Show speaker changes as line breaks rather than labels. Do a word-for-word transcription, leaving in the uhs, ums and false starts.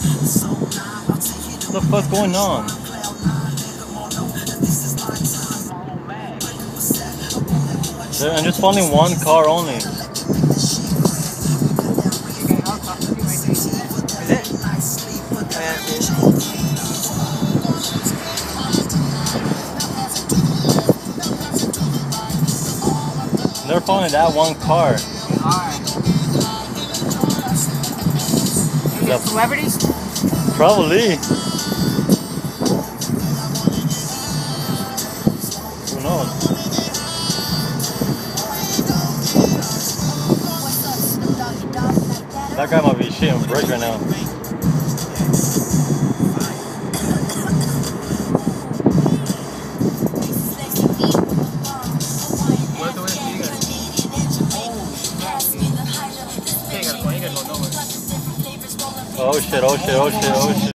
What the fuck's going on? I'm just finding one car only.
Is it?
They're finding that one car.
Alright. Is it celebrities?
Probably. Who knows? That guy might be shitting bricks right now. Oh shit, oh shit, oh shit, oh shit.